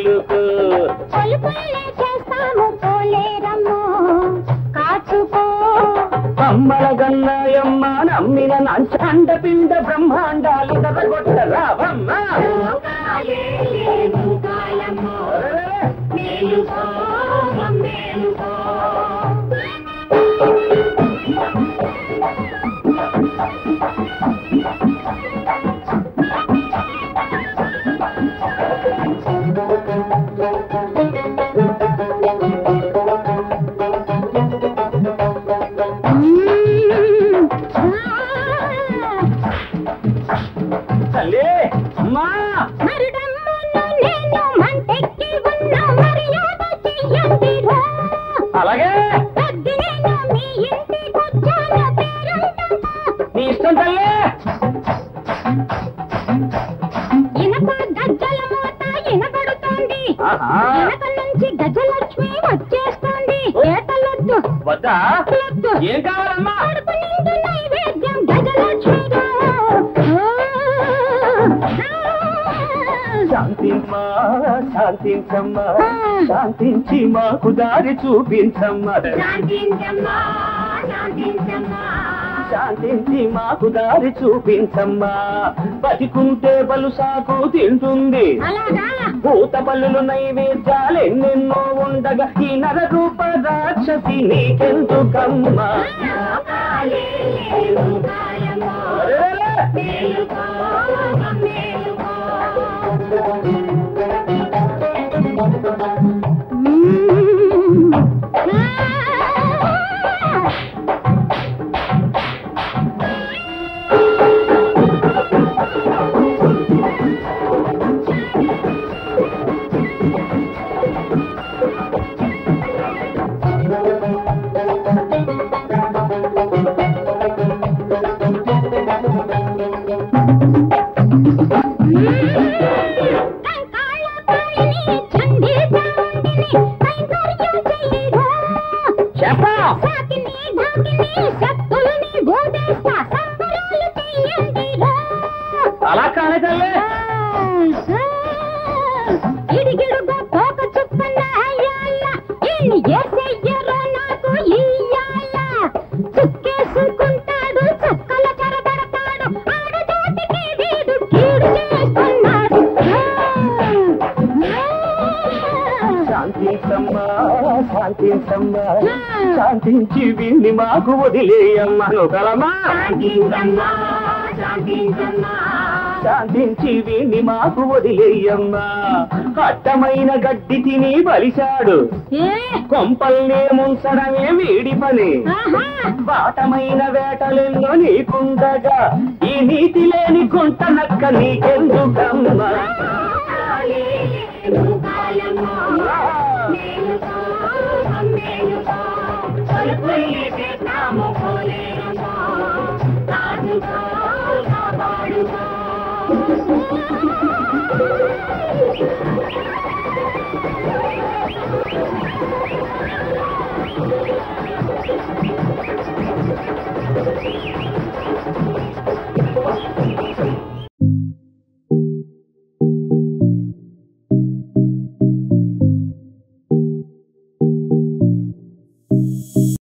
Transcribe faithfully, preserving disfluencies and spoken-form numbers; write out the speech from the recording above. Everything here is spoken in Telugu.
మేలుకు అమ్మల గన్నాయమ్మ నమ్మిన నంచండ పిండ బ్రహ్మాండాలు దరగొట్ట రావమ్మ తల్లి అమ్మా అలాగే నీ ఇష్టం తల్లి ఇనప గజ్జల మోత ఇనపడుతోంది వెనక నుంచి గజలక్ష్మి వచ్చేస్తోంది ఏటలొద్దు వద్దా ఏం కావాలమ్మా కడుపు నిండు నైవేద్యం గజలక్ష్మిగా శాంతిమ్మా శాంతించమ్మా శాంతించి మాకు దారి చూపించమ్మా శాంతించమ్మా శాంతించమ్మా శాంతించి మాకు దారి చూపించమ్మా బతికుంటే బలు సాకు తింటుంది అలాగా భూత బలులు నైవేద్యాలు ఎన్నెన్నో ఉండగా ఈ నర రూప రాక్షసి నీకెందుకమ్మా అలా కానే తల్లి ఇడిగిడుగా తోక చుక్కన అయ్యాల ఇన్ని ఏసయ్యరో నాకు ఇయ్యాల చుక్కేసుకుంటాడు చుక్కల చెరబడతాడు ఆడదాటికి వీడు కీడు చేస్తున్నాడు శాంతించమ్మా శాంతించమ్మా శాంతించి వీణ్ణి మాకు వదిలేయమ్మా నొకలమ్మా శాంతించి వీణ్ణి మాకు వదిలేయమ్మా కట్టమైన గడ్డి తిని బలిశాడు కొంపల్నే ముంచడమే వీడి పని బాటమైన వేటలెన్నో నీకుండగా ఈ నీతి లేని గుంట నక్క నీకెందుకమ్మా Thank you.